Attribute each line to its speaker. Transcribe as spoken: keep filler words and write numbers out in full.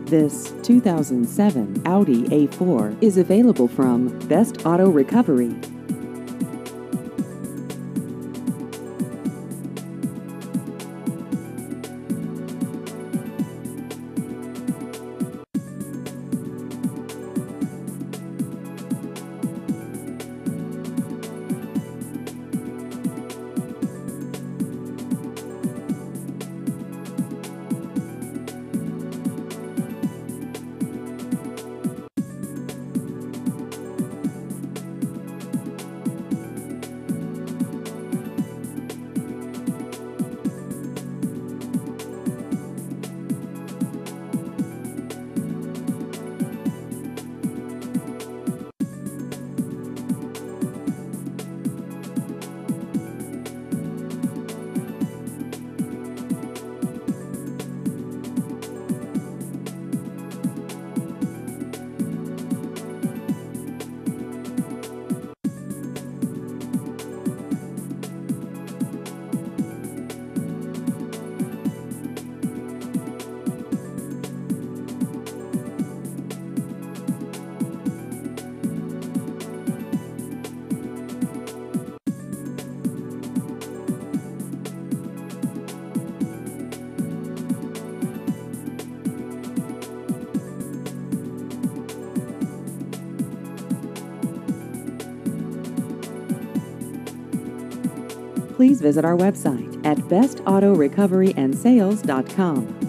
Speaker 1: This two thousand seven Audi A four is available from Best Auto Recovery. Please visit our website at best auto recovery and sales dot com.